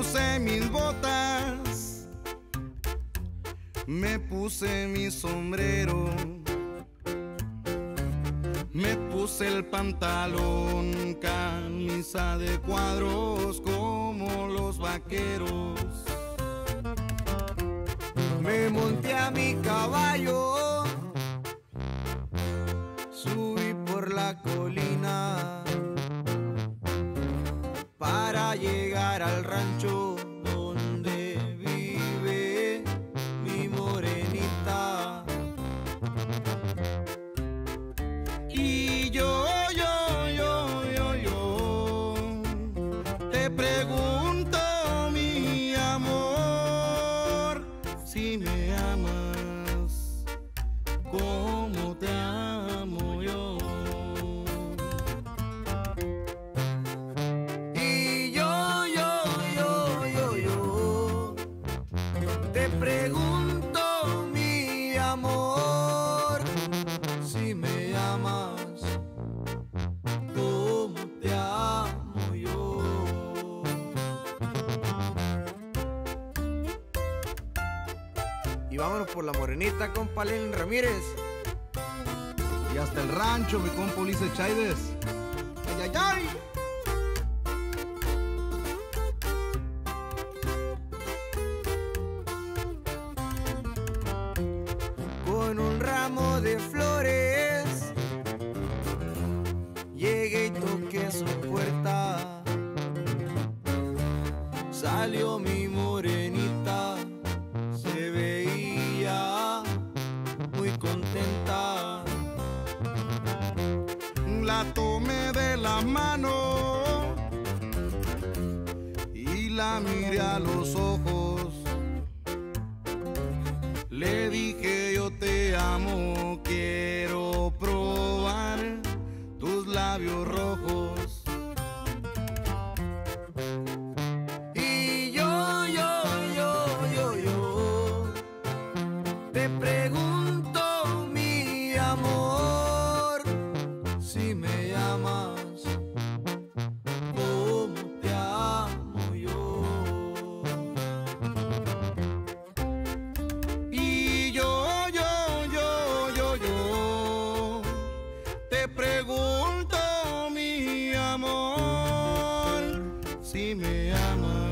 puse mis botas, me puse mi sombrero, me puse el pantalón, camisa de cuadros como los vaqueros. Me monté a mi caballo, subí por la colina para llegar al rancho donde vive mi morenita. Y yo te pregunto, mi amor, si me amas como te amo yo. Y yo te pregunto, mi amor, si me amas como te amo yo. Y vámonos por la morenita, compa Lenin Ramírez. Y hasta el rancho, mi compa Ulises Chaides. ¡Ay, ay, ay! Con un ramo de flores llegué y toqué su puerta. Salió mi morenita, se veía muy contenta. La tomé de la mano y la miré a los ojos. Le dije yo te amo, quiero probar tus labios rojos. Y yo te pregunto, mi amor, si me amas como te amo yo. Y yo te pregunto, mi amor, si me amas.